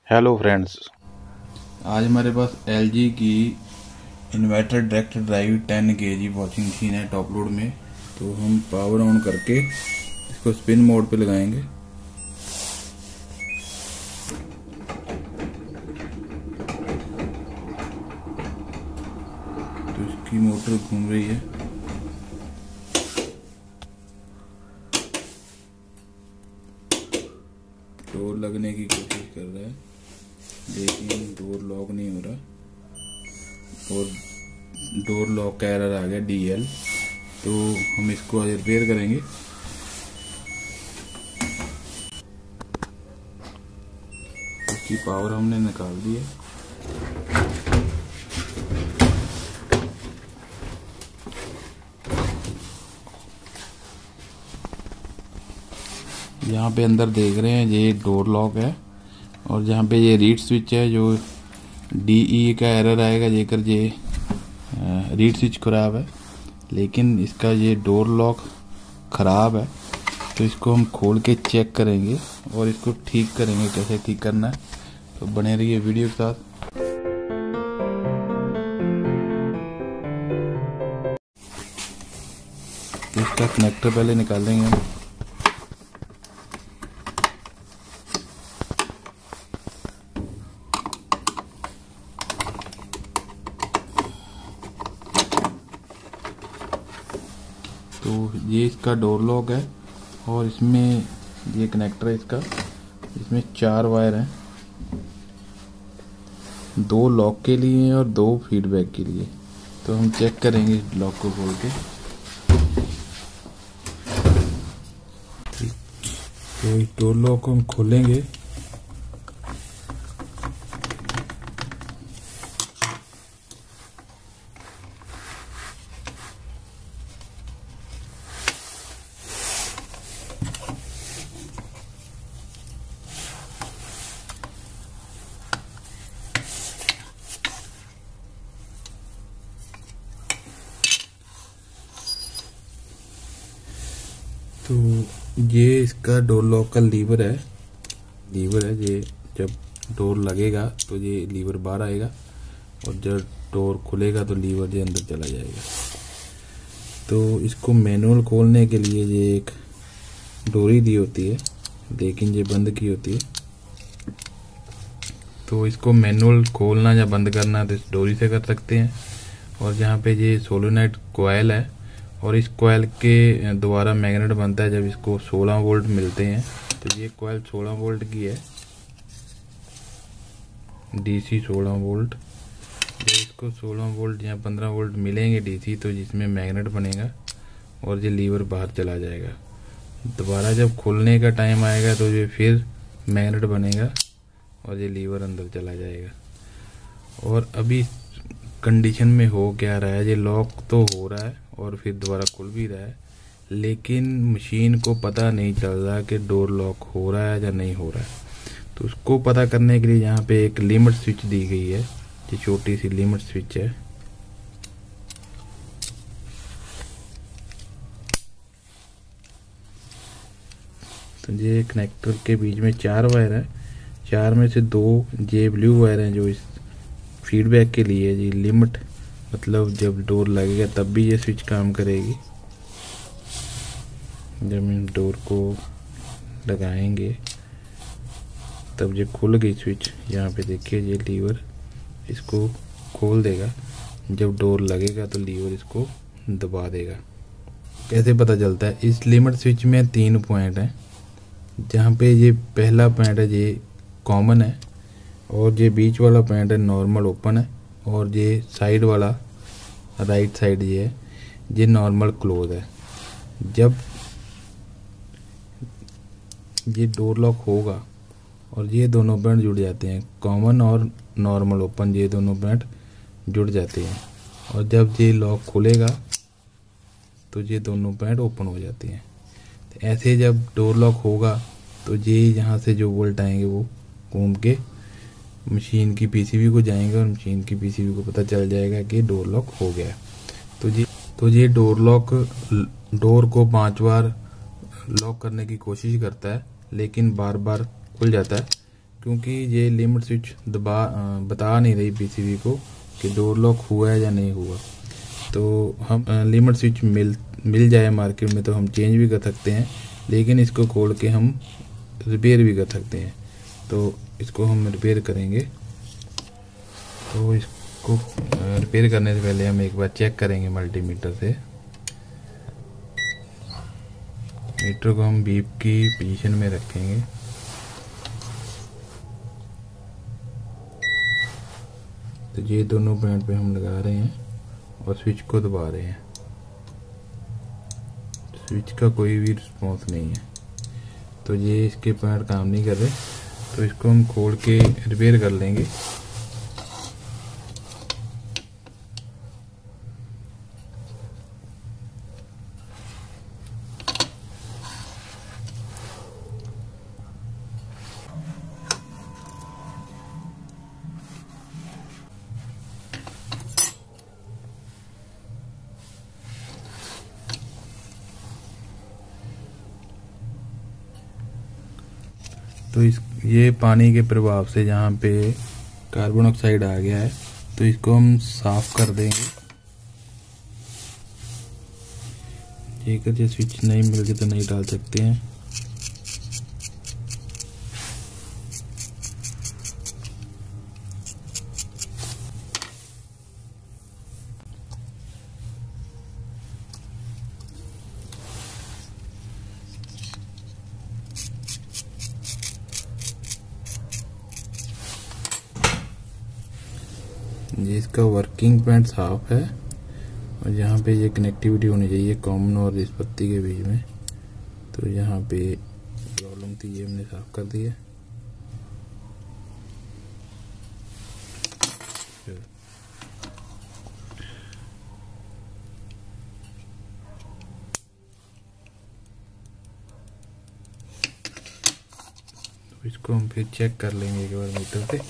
Hello friends, आज हमारे पास LG की inverter direct drive 10 kg washing machine है टॉप लोड में। तो हम पावर ऑन करके इसको स्पिन मोड पे लगाएंगे। तो इसकी मोटर घूम रही है। डोर लगने की कोशिश कर रहा है लेकिन डोर लॉक नहीं हो रहा और डोर लॉक का एरर आ गया DL। तो हम इसको आज रिपेयर करेंगे। इसकी पावर हमने निकाल दी है। यहाँ पे अंदर देख रहे हैं ये डोर लॉक है और जहाँ पे ये रीड स्विच है जो DE का एरर आएगा जेकर ये रीड स्विच खराब है, लेकिन इसका ये डोर लॉक खराब है। तो इसको हम खोल के चेक करेंगे और इसको ठीक करेंगे। कैसे ठीक करना है तो बने रहिए वीडियो के साथ। तो इसका कनेक्टर पहले निकालेंगे हम। तो ये इसका डोर लॉक है और इसमें ये कनेक्टर है इसका। इसमें 4 वायर हैं, 2 लॉक के लिए और 2 फीडबैक के लिए। तो हम चेक करेंगे लॉक को खोल के। तो इस डोर लॉक को हम खोलेंगे। तो ये इसका डोर लॉक का लीवर है। ये जब डोर लगेगा तो ये लीवर बाहर आएगा और जब डोर खुलेगा तो लीवर ये अंदर चला जाएगा। तो इसको मैनुअल खोलने के लिए ये एक डोरी दी होती है, लेकिन ये बंद की होती है। तो इसको मैनुअल खोलना या बंद करना तो इस डोरी से कर सकते हैं। और जहाँ पे ये सोलोनाइट कॉइल है और इस कॉइल के द्वारा मैग्नेट बनता है जब इसको 16 वोल्ट मिलते हैं। तो ये कॉइल 16 वोल्ट की है, DC 16 वोल्ट। जब इसको 16 वोल्ट या 15 वोल्ट मिलेंगे DC तो जिसमें मैग्नेट बनेगा और ये लीवर बाहर चला जाएगा। दोबारा जब खोलने का टाइम आएगा तो ये फिर मैग्नेट बनेगा और ये लीवर अंदर चला जाएगा। और अभी कंडीशन में हो क्या रहा है, ये लॉक तो हो रहा है और फिर दोबारा खुल भी रहा है, लेकिन मशीन को पता नहीं चल रहा कि डोर लॉक हो रहा है या नहीं हो रहा है। तो उसको पता करने के लिए यहाँ पे एक लिमिट स्विच दी गई है। ये छोटी सी लिमिट स्विच है। तो ये कनेक्टर के बीच में 4 वायर है। 4 में से 2 ये ब्लू वायर हैं जो इस फीडबैक के लिए। ये लिमिट मतलब जब डोर लगेगा तब भी ये स्विच काम करेगी। जब हम डोर को लगाएंगे तब ये खुल गई स्विच। यहाँ पे देखिए ये लीवर इसको खोल देगा। जब डोर लगेगा तो लीवर इसको दबा देगा। कैसे पता चलता है, इस लिमिट स्विच में 3 पॉइंट हैं। जहाँ पे ये पहला पॉइंट है ये कॉमन है और ये बीच वाला पॉइंट है नॉर्मल ओपन है और ये साइड वाला राइट साइड ये नॉर्मल क्लोज है। जब ये डोर लॉक होगा और ये दोनों पॉइंट जुड़ जाते हैं, कॉमन और नॉर्मल ओपन ये दोनों पॉइंट जुड़ जाते हैं, और जब ये लॉक खुलेगा तो ये दोनों पॉइंट ओपन हो जाते हैं। तो ऐसे जब डोर लॉक होगा तो ये यहाँ से जो वोल्ट आएंगे वो घूम के मशीन की PCB को जाएंगे और मशीन की PCB को पता चल जाएगा कि डोर लॉक हो गया। तो ये डोर लॉक डोर को 5 बार लॉक करने की कोशिश करता है लेकिन बार बार खुल जाता है। क्योंकि ये लिमिट स्विच बता नहीं रही पीसीबी को कि डोर लॉक हुआ है या नहीं हुआ। तो हम लिमिट स्विच मिल जाए मार्केट में तो हम चेंज भी कर सकते हैं, लेकिन इसको खोल के हम रिपेयर भी कर सकते हैं। तो इसको हम रिपेयर करेंगे। तो इसको रिपेयर करने से पहले हम एक बार चेक करेंगे मल्टीमीटर से। मीटर को हम बीप की पोजीशन में रखेंगे। तो ये दोनों पॉइंट पे हम लगा रहे हैं और स्विच को दबा रहे हैं। स्विच का कोई भी रिस्पॉन्स नहीं है, तो ये इसके पॉइंट काम नहीं कर रहे। तो इसको हम खोल के रिपेयर कर लेंगे। तो ये पानी के प्रभाव से जहाँ पे कार्बन ऑक्साइड आ गया है, तो इसको हम साफ कर देंगे। ये स्विच नहीं मिल के तो नहीं डाल सकते हैं। ये इसका वर्किंग पॉइंट साफ है और यहाँ पे ये कनेक्टिविटी होनी चाहिए कॉमन और इस पत्ती के बीच में। तो यहाँ पे प्रॉब्लम थी, ये हमने साफ कर दी है। तो इसको हम फिर चेक कर लेंगे एक बार मीटर से।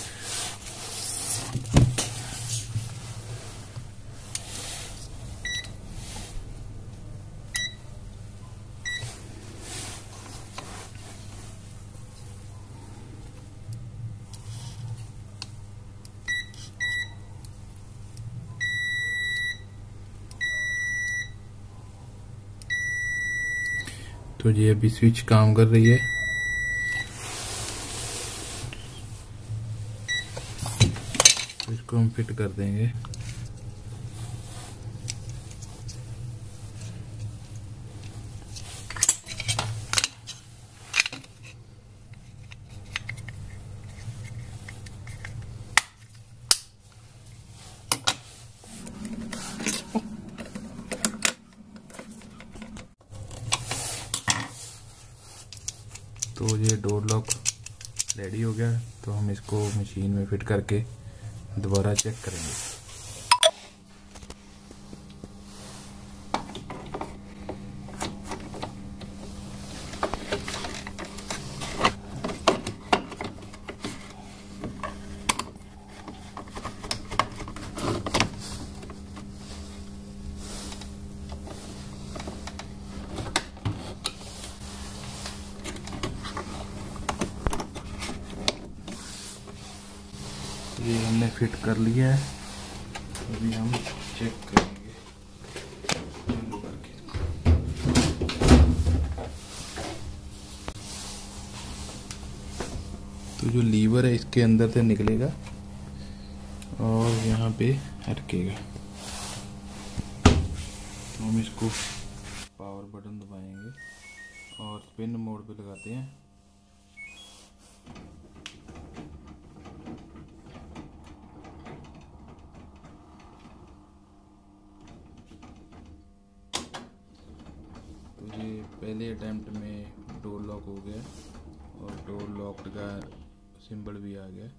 तो ये अभी स्विच काम कर रही है। तो इसको हम फिट कर देंगे। तो ये डोर लॉक रेडी हो गया। तो हम इसको मशीन में फिट करके दोबारा चेक करेंगे। ये हमने फिट कर लिया है। अभी हम चेक करेंगे चालू करके। तो जो लीवर है इसके अंदर से निकलेगा और यहाँ पे अटकेगा। तो हम इसको पावर बटन दबाएंगे और स्पिन मोड पे लगाते हैं। ये पहले अटेम्प्ट में डोर लॉक हो गया और डोर लॉक का सिंबल भी आ गया।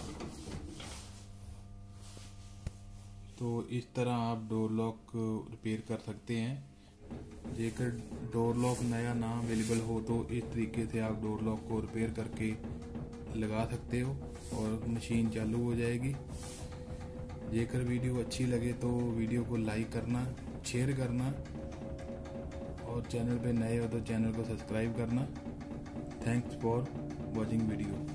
तो इस तरह आप डोर लॉक रिपेयर कर सकते हैं। जेकर डोर लॉक नया ना अवेलेबल हो तो इस तरीके से आप डोर लॉक को रिपेयर करके लगा सकते हो और मशीन चालू हो जाएगी। जेकर वीडियो अच्छी लगे तो वीडियो को लाइक करना, शेयर करना और चैनल पे नए हो तो चैनल को सब्सक्राइब करना। Thanks for watching video.